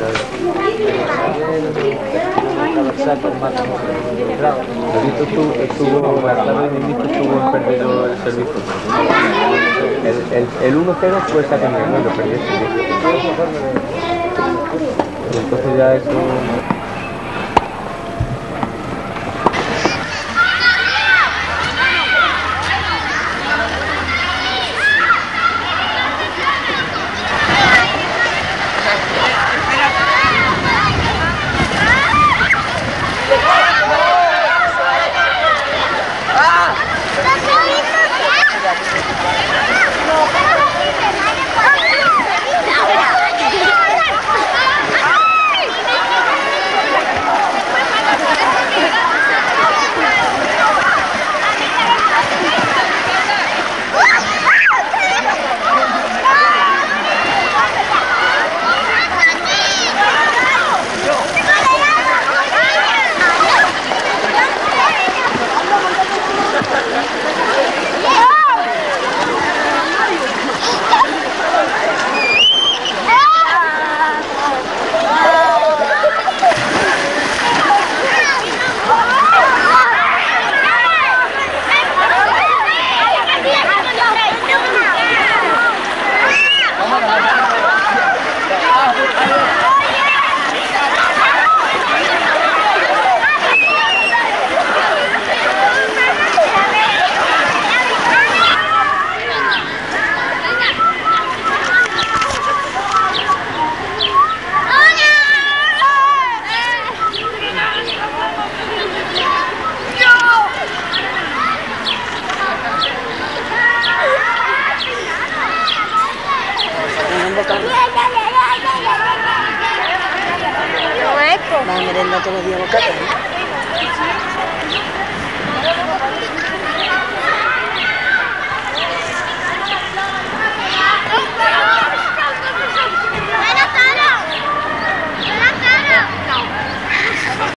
La clave de inicio estuvo en perdido el servicio. El 1-0 fue saque en el lo perdió este día. Entonces ya eso... Va a merendar todos los días bocata, ¿eh?